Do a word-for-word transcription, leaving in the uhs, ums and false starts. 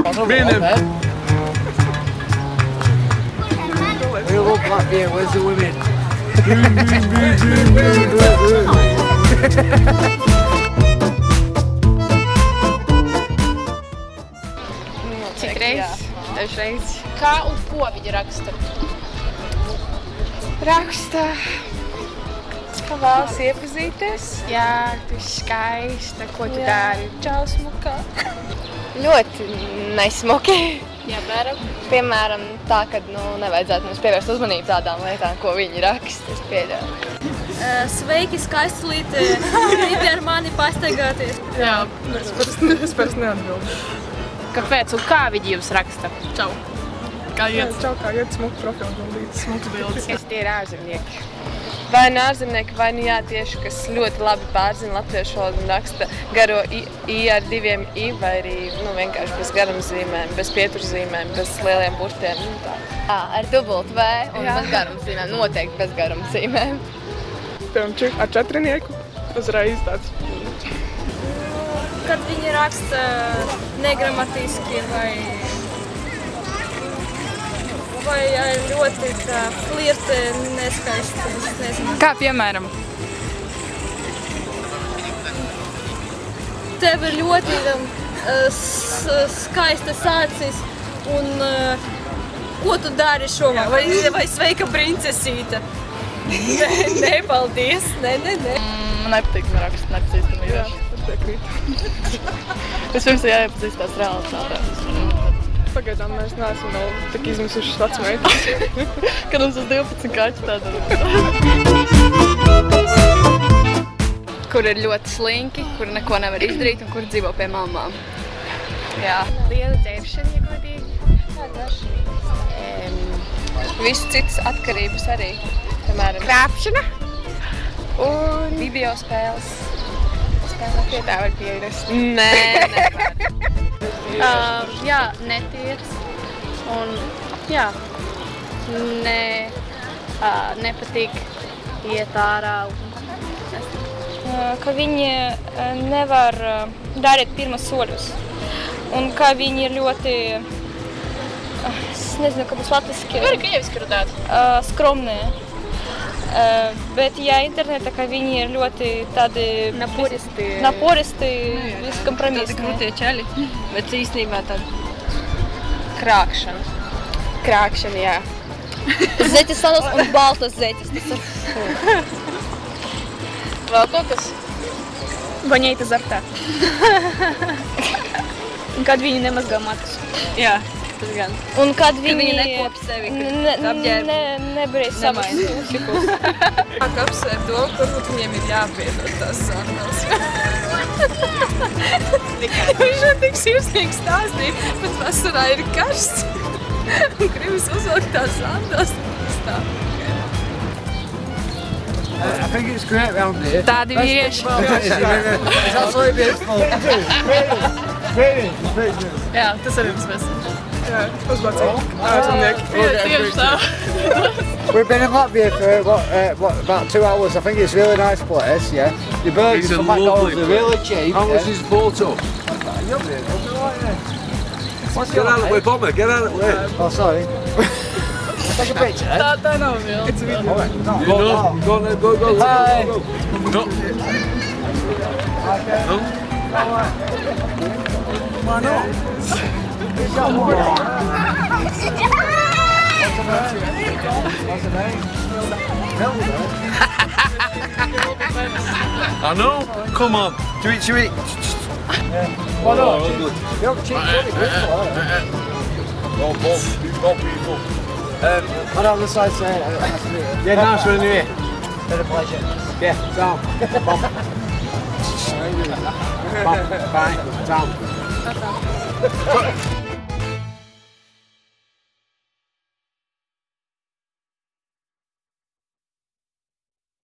Vienam. We look like here, where's the women? Cik reizes? Dažreiz. Kā un ko viņa raksta? Raksta, ka vēlas iepazīties. Jā, tu esi skaista, ko tu dari? Čau, smuka. Ļoti nesmuki. Jā, bēram. Piemēram, tā, ka nu, nevajadzētu mums pievērst uzmanību tādām lietām, ko viņi raksta. Es pieļauju. Uh, sveiki, skaistulīte! Gribi ar mani pastaigāties? Jā, es pēc neatbildu. Kāpēc un kā viņi jums raksta? Čau. Kā iet? Čau, kā iet, smuku profilu, smuku bildes. Es tie ir ārzemnieki. Vai nu ārzemnieki, vai nu jā, tieši, kas ļoti labi pārzina latviešu valodu un raksta garo i, i ar diviem i, vai arī nu, vienkārši bez garumzīmēm, bez pieturzīmēm, bez lieliem burtiem. Jā, ar dubultu V un jā. Bez garumzīmēm, noteikti bez garumzīmēm. Piemēram, ar četrinieku uzreiz tāds. Kad viņi raksta negramatiski vai, vai ļoti tā flirte neskaisti, es nezinu. Kā piemēram? Tev ir ļoti skaistas acis un uh, ko tu dari šovakar? Vai, vai sveika princesīte? Nē, ne, paldies, nē, nē, nē. Man nepatīk, man raksta nepazīstami vīrieši. Vispirms ir jāiepazīstās realitātē. Pagaidām mēs neesam vēl tik izmisušas vecmeitas. Kad mums uz divpadsmit kaķi tāda. Kur ir ļoti slinki, kur neko nevar izdarīt un kur dzīvo pie mamām. Jā. Liela dzēršana, ja godīgi. Um, Visu citas atkarības arī. Piemēram, krāpšana un video spēles. Pie tā var pierast. Nē, nevar. Uh, jā, netīrs un jā, ne, uh, nepatīk iet ārā. Uh, ka viņi uh, nevar uh, darīt pirmas soļus un ka viņi ir ļoti, uh, es nezinu, kā būs latviski, Var krieviski runāt. uh, skromnie. Uh, bet jā, internetā, ka viņi ir ļoti tādi Naporisti. naporisti, viskompromisni. Tādi krūtie čeli, bet īstenībā tādi. Krākšana. Krākšana, jā. Zeķis salas un baltas zeķis. Tas ir... Vēl kaut kas? Vaņēta zartā. Un kad viņi nemazgā matus. Jā, tas gan. Un kad viņi, viņi nekop sevi, kad apģērbu. Ne, nebrīz savus uzlikus. Kā apsver to, varbūt viņiem ir jāpiedod tās sandals. Viņš jau tik sirsnīgi stāstīja, bet vasarā ir karsts. Un gribas uzvilkt tās sandals. Stāv. I think it's great round here. Tādi vīrieši. It's absolutely beautiful. Jā, tas arī mums mēs. Jā, uzbācīgi. Ārzemnieki. Tieši tā. We've been in Latvia for what, uh, what, about two hours. I think it's a really nice place, yeah. The burgers It's a from McDonald's lovely are really cheap. How much yeah. is the photo? What's Get out of the way, Bomber, get out of the way. Oh, sorry. Take a picture, eh? Tā, tā nav vēl. You know, go on, go, go, go, Hi. go, go. No. No? Why not? I know. Come on. Do it, do it. Why not? Oh, good. You don't cheat, really good. Go, Bob. Go, people. Um, I know the side saying it. Nice to meet you. yeah, nice one anyway. Been a pleasure. Yeah, Tom. Bob. Bob. Bye. Tom.